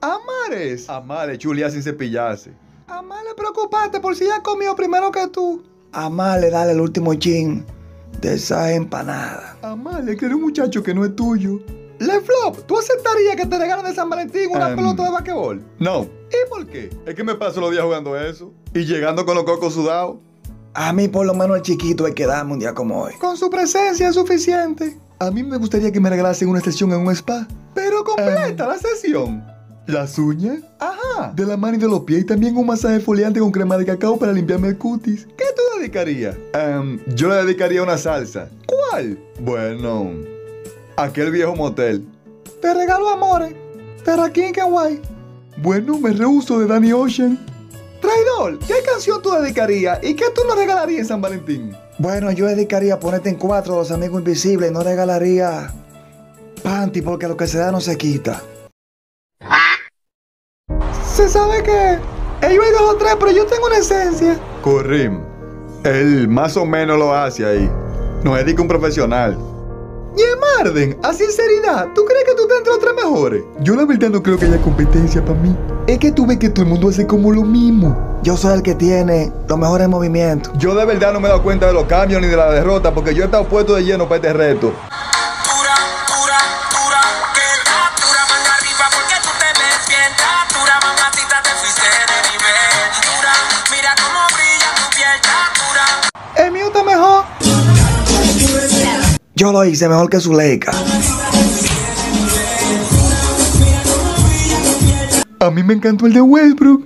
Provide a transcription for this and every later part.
Amares. Amales, chulea sin cepillarse. Amales, preocupate por si ya comió primero que tú. Amale, dale el último chin de esa empanada. Amales, que eres un muchacho que no es tuyo. LeFlop, ¿tú aceptarías que te regalen de San Valentín una pelota de basquetbol? No. ¿Y por qué? Es que me paso los días jugando eso. Y llegando con los cocos sudados. A mí por lo menos el chiquito hay que darme un día como hoy. Con su presencia es suficiente. A mí me gustaría que me regalasen una sesión en un spa. Pero completa la sesión. ¿Las uñas? Ajá. De la mano y de los pies. Y también un masaje foliante con crema de cacao para limpiarme el cutis. ¿Qué tú dedicarías? Yo le dedicaría una salsa. ¿Cuál? Bueno, aquel viejo motel. Te regalo amores. Pero aquí en Kawaii. Bueno, me rehuso de Danny Ocean. Traidor, ¿qué canción tú dedicarías y qué tú nos regalarías en San Valentín? Bueno, yo dedicaría Ponerte en Cuatro, Los Amigos Invisibles. No regalaría panty porque lo que se da no se quita. Se sabe que ellos hay 2 o 3, pero yo tengo una esencia. Corrim. Él más o menos lo hace ahí. Nos dedica un profesional. Y Marden, a sinceridad, ¿tú crees que tú estás entre los 3 mejores? Yo la verdad no creo que haya competencia para mí. Es que tú ves que todo el mundo hace como lo mismo. Yo soy el que tiene los mejores movimientos. Yo de verdad no me he dado cuenta de los cambios ni de la derrota porque yo he estado puesto de lleno para este reto. El mío está mejor. Yo lo hice mejor que Zuleika. A mí me encantó el de Westbrook.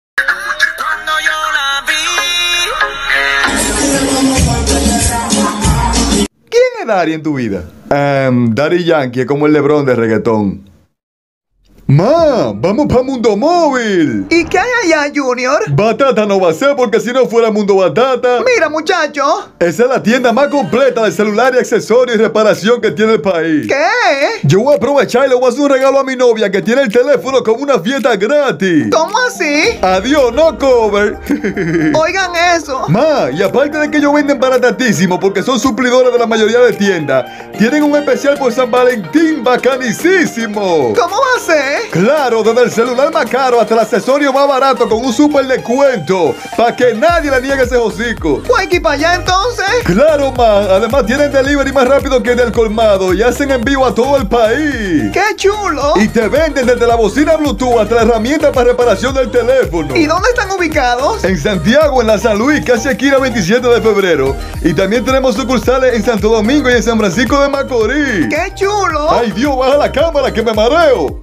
¿Quién es Dari en tu vida? Daddy Yankee es como el LeBron de reggaetón. ¡Ma! ¡Vamos para Mundo Móvil! ¿Y qué hay allá, Junior? Batata no va a ser porque si no fuera Mundo Batata. Mira, muchacho. Esa es la tienda más completa de celular y accesorios y reparación que tiene el país. ¿Qué? Yo voy a aprovechar y le voy a hacer un regalo a mi novia que tiene el teléfono como una fiesta gratis. ¿Cómo así? Adiós, no cover. Oigan eso. Ma, y aparte de que ellos venden baratatísimo porque son suplidores de la mayoría de tiendas, tienen un especial por San Valentín bacanicísimo. ¿Cómo va a ser? Claro, desde el celular más caro hasta el accesorio más barato con un super descuento, para que nadie le niegue ese hocico. ¿Pues aquí para allá entonces? Claro, man. Además tienen delivery más rápido que en el colmado y hacen envío a todo el país. ¡Qué chulo! Y te venden desde la bocina Bluetooth hasta la herramienta para reparación del teléfono. ¿Y dónde están ubicados? En Santiago, en la San Luis, casi aquí a 27 de febrero. Y también tenemos sucursales en Santo Domingo y en San Francisco de Macorís. ¡Qué chulo! ¡Ay, Dios, baja la cámara que me mareo!